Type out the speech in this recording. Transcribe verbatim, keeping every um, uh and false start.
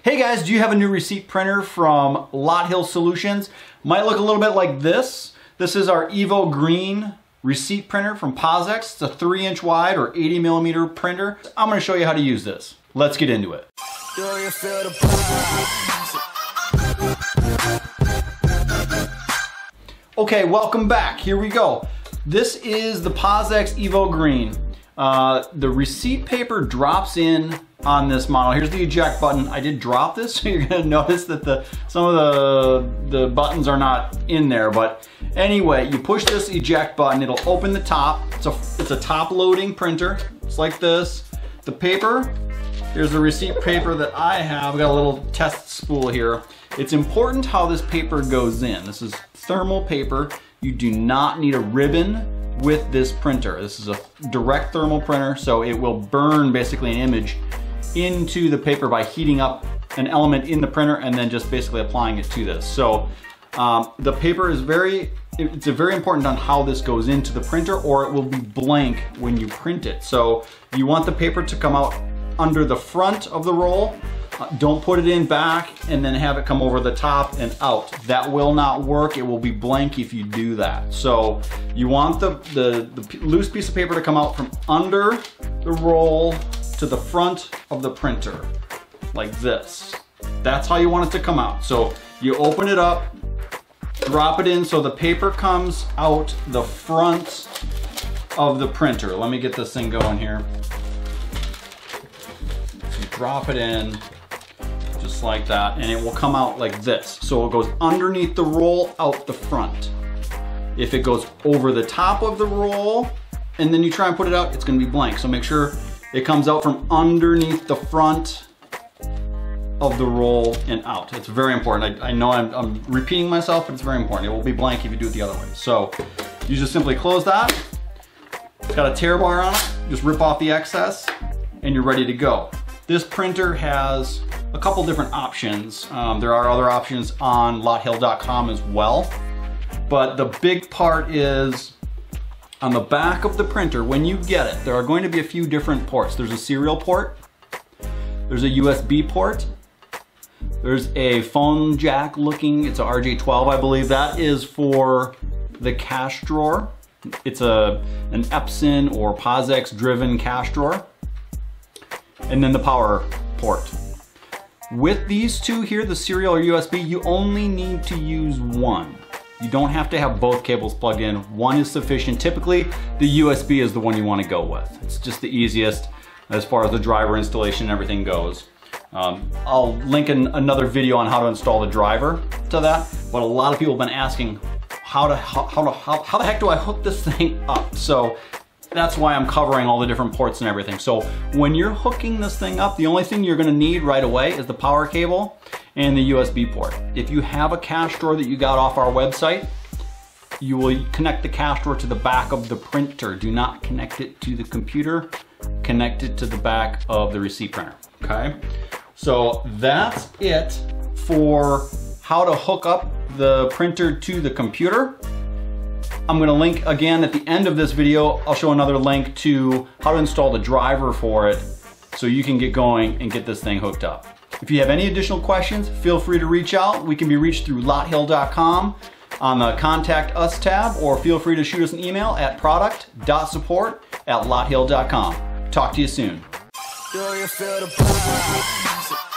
Hey guys, do you have a new receipt printer from LotHill Solutions? Might look a little bit like this. This is our evo-green receipt printer from pos-x. It's a three inch wide or eighty millimeter printer. I'm gonna show you how to use this. Let's get into it. Okay, welcome back. Here we go. This is the pos-x evo-green. Uh, the receipt paper drops in on this model. Here's the eject button. I did drop this, so you're gonna notice that the some of the, the buttons are not in there. But anyway, you push this eject button, it'll open the top. It's a, it's a top loading printer. It's like this. The paper, here's the receipt paper that I have. I've got a little test spool here. It's important how this paper goes in. This is thermal paper. You do not need a ribbon with this printer. This is a direct thermal printer, so it will burn basically an image into the paper by heating up an element in the printer and then just basically applying it to this. So um, the paper is very, it's very important on how this goes into the printer, or it will be blank when you print it. So you want the paper to come out under the front of the roll. Uh, don't put it in back and then have it come over the top and out. That will not work. It will be blank if you do that. So you want the, the, the loose piece of paper to come out from under the roll to the front of the printer, like this. That's how you want it to come out. So you open it up, drop it in so the paper comes out the front of the printer. Let me get this thing going here. So drop it in, just like that, and it will come out like this. So it goes underneath the roll, out the front. If it goes over the top of the roll, and then you try and put it out, it's gonna be blank. So make sure it comes out from underneath the front of the roll and out. It's very important. I, I know I'm, I'm repeating myself, but it's very important. It will be blank if you do it the other way. So you just simply close that. It's got a tear bar on it. Just rip off the excess, and you're ready to go. This printer has a couple different options. Um, there are other options on lot hill dot com as well. But the big part is on the back of the printer, when you get it, there are going to be a few different ports. There's a serial port, there's a U S B port, there's a phone jack looking, it's a R J twelve, I believe. That is for the cash drawer. It's a an Epson or pos-x driven cash drawer. And then the power port. With these two here, the serial or U S B, you only need to use one. You don't have to have both cables plugged in. One is sufficient. Typically, the U S B is the one you want to go with. It's just the easiest as far as the driver installation and everything goes. Um, I'll link in another video on how to install the driver to that, but a lot of people have been asking how to, how, how, how, how the heck do I hook this thing up? So that's why I'm covering all the different ports and everything. So when you're hooking this thing up, the only thing you're gonna need right away is the power cable and the U S B port. If you have a cash drawer that you got off our website, you will connect the cash drawer to the back of the printer. Do not connect it to the computer. Connect it to the back of the receipt printer, okay? So that's it for how to hook up the printer to the computer. I'm gonna link again at the end of this video. I'll show another link to how to install the driver for it so you can get going and get this thing hooked up. If you have any additional questions, feel free to reach out. We can be reached through lot hill dot com on the Contact Us tab, or feel free to shoot us an email at product dot support at lot hill dot com. Talk to you soon.